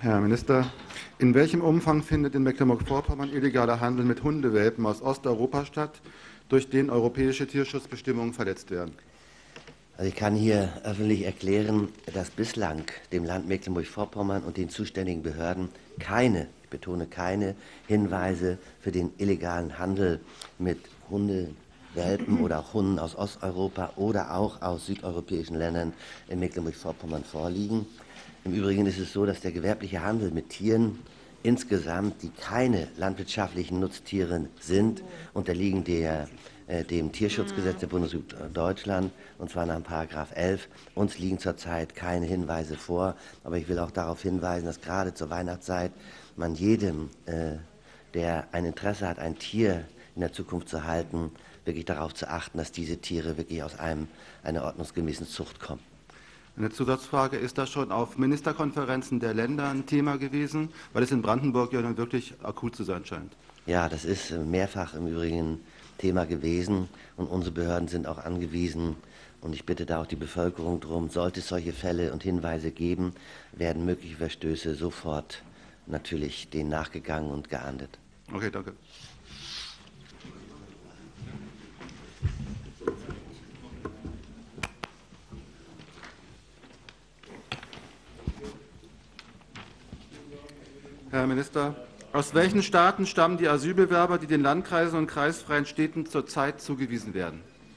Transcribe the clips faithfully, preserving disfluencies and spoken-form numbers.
Herr Minister, in welchem Umfang findet in Mecklenburg-Vorpommern illegaler Handel mit Hundewelpen aus Osteuropa statt, durch den europäische Tierschutzbestimmungen verletzt werden? Also ich kann hier öffentlich erklären, dass bislang dem Land Mecklenburg-Vorpommern und den zuständigen Behörden keine, ich betone keine, Hinweise für den illegalen Handel mit Hundewelpen oder auch Hunden aus Osteuropa oder auch aus südeuropäischen Ländern in Mecklenburg-Vorpommern vorliegen. Im Übrigen ist es so, dass der gewerbliche Handel mit Tieren insgesamt, die keine landwirtschaftlichen Nutztiere sind, unterliegen der, äh, dem Tierschutzgesetz der Bundesrepublik Deutschland, und zwar nach Paragraph elf. Uns liegen zurzeit keine Hinweise vor, aber ich will auch darauf hinweisen, dass gerade zur Weihnachtszeit man jedem, äh, der ein Interesse hat, ein Tier in der Zukunft zu halten, wirklich darauf zu achten, dass diese Tiere wirklich aus einem, einer ordnungsgemäßen Zucht kommen. Eine Zusatzfrage: Ist das schon auf Ministerkonferenzen der Länder ein Thema gewesen, weil es in Brandenburg ja nun wirklich akut zu sein scheint? Ja, das ist mehrfach im Übrigen Thema gewesen, und unsere Behörden sind auch angewiesen, und ich bitte da auch die Bevölkerung darum, sollte es solche Fälle und Hinweise geben, werden mögliche Verstöße sofort natürlich denen nachgegangen und geahndet. Okay, danke. Herr Minister, aus welchen Staaten stammen die Asylbewerber, die den Landkreisen und kreisfreien Städten zurzeit zugewiesen werden?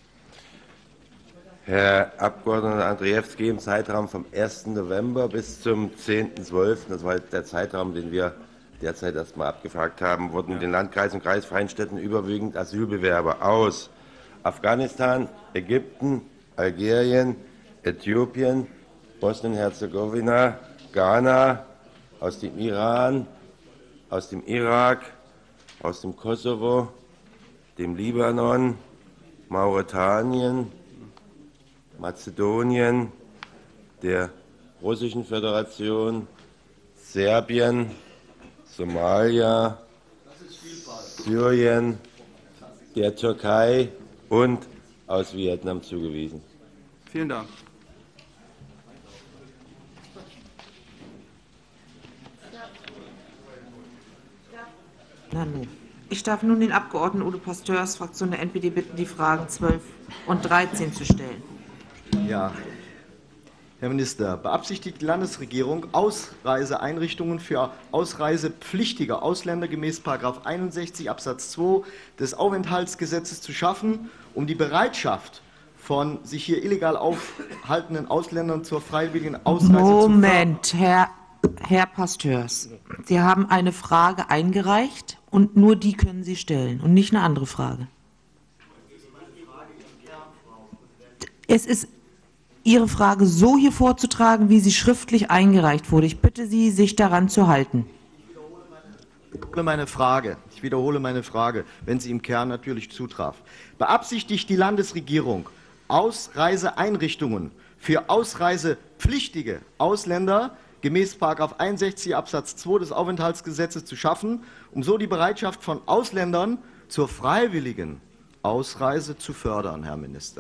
Herr Abgeordneter Andrzejewski, im Zeitraum vom ersten November bis zum zehnten zwölften, das war der Zeitraum, den wir derzeit erstmal abgefragt haben, wurden in den Landkreisen und kreisfreien Städten überwiegend Asylbewerber aus Afghanistan, Ägypten, Algerien, Äthiopien, Bosnien-Herzegowina, Ghana, aus dem Iran, aus dem Irak, aus dem Kosovo, dem Libanon, Mauretanien, Mazedonien, der Russischen Föderation, Serbien, Somalia, Syrien, der Türkei und aus Vietnam zugewiesen. Vielen Dank. Ich darf nun den Abgeordneten Udo Pasteurs, Fraktion der N P D, bitten, die Fragen zwölf und dreizehn zu stellen. Ja, Herr Minister, beabsichtigt die Landesregierung, Ausreiseeinrichtungen für ausreisepflichtige Ausländer gemäß Paragraph einundsechzig Absatz zwei des Aufenthaltsgesetzes zu schaffen, um die Bereitschaft von sich hier illegal aufhaltenden Ausländern zur freiwilligen Ausreise Moment, zu Herr, Herr Pasteurs, Sie haben eine Frage eingereicht und nur die können Sie stellen und nicht eine andere Frage. Es ist Ihre Frage so hier vorzutragen, wie sie schriftlich eingereicht wurde. Ich bitte Sie, sich daran zu halten. Ich wiederhole meine Frage. Ich wiederhole meine Frage, wenn sie im Kern natürlich zutraf. Beabsichtigt die Landesregierung, Ausreiseeinrichtungen für ausreisepflichtige Ausländer gemäß Paragraph einundsechzig Absatz zwei des Aufenthaltsgesetzes zu schaffen, um so die Bereitschaft von Ausländern zur freiwilligen Ausreise zu fördern, Herr Minister?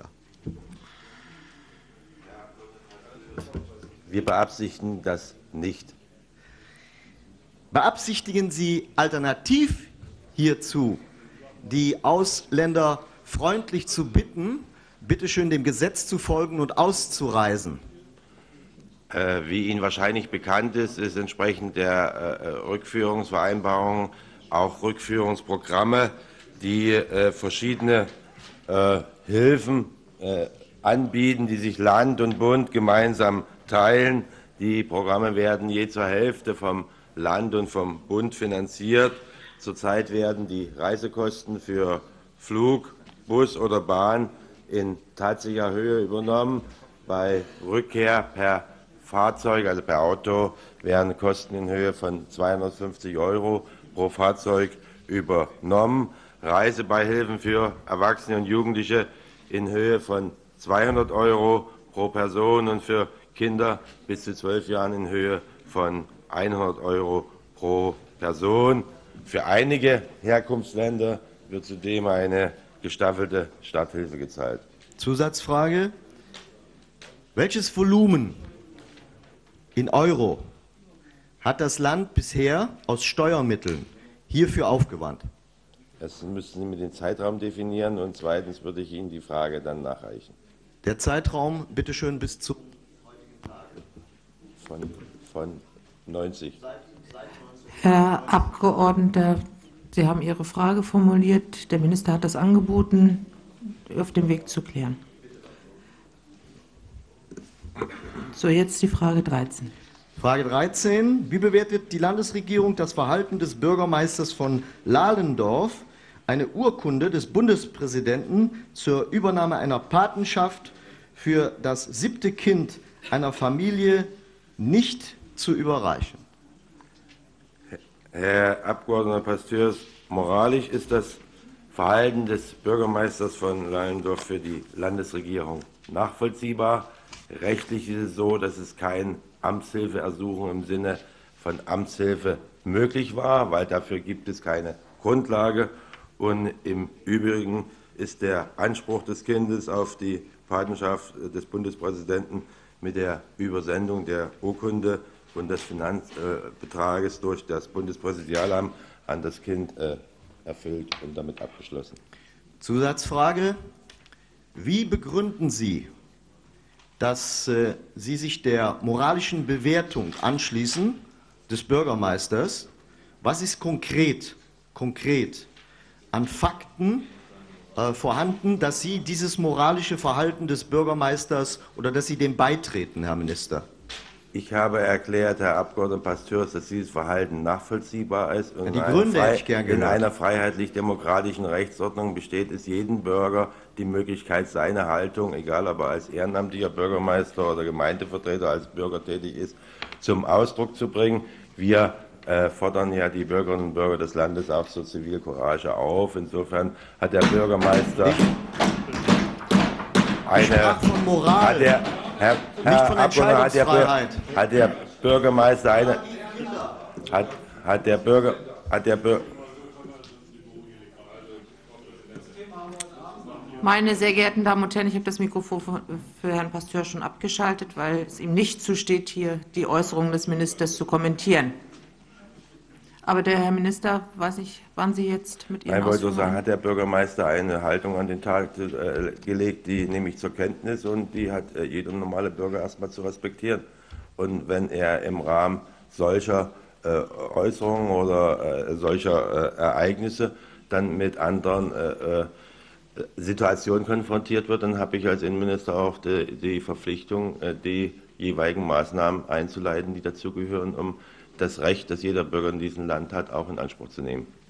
Wir beabsichtigen das nicht. Beabsichtigen Sie alternativ hierzu, die Ausländer freundlich zu bitten, bitteschön dem Gesetz zu folgen und auszureisen? Äh, wie Ihnen wahrscheinlich bekannt ist, ist entsprechend der äh, Rückführungsvereinbarung auch Rückführungsprogramme, die äh, verschiedene äh, Hilfen äh, anbieten, die sich Land und Bund gemeinsam teilen. Die Programme werden je zur Hälfte vom Land und vom Bund finanziert. Zurzeit werden die Reisekosten für Flug, Bus oder Bahn in tatsächlicher Höhe übernommen. Bei Rückkehr per Fahrzeug, also per Auto, werden Kosten in Höhe von zweihundertfünfzig Euro pro Fahrzeug übernommen. Reisebeihilfen für Erwachsene und Jugendliche in Höhe von zweihundert Euro pro Person und für Kinder bis zu zwölf Jahren in Höhe von hundert Euro pro Person. Für einige Herkunftsländer wird zudem eine gestaffelte Starthilfe gezahlt. Zusatzfrage: Welches Volumen in Euro hat das Land bisher aus Steuermitteln hierfür aufgewandt? Das müssen Sie mit dem Zeitraum definieren und zweitens würde ich Ihnen die Frage dann nachreichen. Der Zeitraum, bitteschön, bis zu... Von, von neunzig. Herr Abgeordneter, Sie haben Ihre Frage formuliert. Der Minister hat das angeboten, auf dem Weg zu klären. So, jetzt die Frage dreizehn. Frage dreizehn. Wie bewertet die Landesregierung das Verhalten des Bürgermeisters von Lahlendorf, eine Urkunde des Bundespräsidenten zur Übernahme einer Patenschaft für das siebte Kind einer Familie nicht zu überreichen? Herr Abgeordneter Pasteurs, moralisch ist das Verhalten des Bürgermeisters von Lahlendorf für die Landesregierung nachvollziehbar. Rechtlich ist es so, dass es kein Amtshilfeersuchen im Sinne von Amtshilfe möglich war, weil dafür gibt es keine Grundlage. Und im Übrigen ist der Anspruch des Kindes auf die Patenschaft des Bundespräsidenten mit der Übersendung der Urkunde und des Finanzbetrages durch das Bundespräsidialamt an das Kind äh, erfüllt und damit abgeschlossen. Zusatzfrage. Wie begründen Sie, dass äh, Sie sich der moralischen Bewertung anschließen des Bürgermeisters? Was ist konkret, konkret an Fakten äh, vorhanden, dass Sie dieses moralische Verhalten des Bürgermeisters oder dass Sie dem beitreten, Herr Minister? Ich habe erklärt, Herr Abgeordneter Pasteurs, dass dieses Verhalten nachvollziehbar ist. Und Ja, die in Gründe einer hätte ich gern in gehört. einer freiheitlich-demokratischen Rechtsordnung besteht es jedem Bürger die Möglichkeit, seine Haltung, egal ob er als ehrenamtlicher Bürgermeister oder Gemeindevertreter als Bürger tätig ist, zum Ausdruck zu bringen. Wir äh, fordern ja die Bürgerinnen und Bürger des Landes auch zur Zivilcourage auf. Insofern hat der Bürgermeister eine... von Moral. Hat der, Herr, Herr von Abgeordneter, hat der, Entscheidungsfreiheit. hat der Bürgermeister eine... Hat, hat der Bürger... Hat der Bürger... Meine sehr geehrten Damen und Herren, ich habe das Mikrofon für Herrn Pasteur schon abgeschaltet, weil es ihm nicht zusteht, hier die Äußerungen des Ministers zu kommentieren. Aber der Herr Minister, weiß ich, wann Sie jetzt mit Ihren Ich wollte nur Ausführungen... sagen, hat der Bürgermeister eine Haltung an den Tag äh, gelegt, die nehme ich zur Kenntnis und die hat äh, jeder normale Bürger erstmal zu respektieren. Und wenn er im Rahmen solcher äh, Äußerungen oder äh, solcher äh, Ereignisse dann mit anderen äh, äh, Situationen konfrontiert wird, dann habe ich als Innenminister auch die, die Verpflichtung, äh, die jeweiligen Maßnahmen einzuleiten, die dazugehören, um das Recht, das jeder Bürger in diesem Land hat, auch in Anspruch zu nehmen.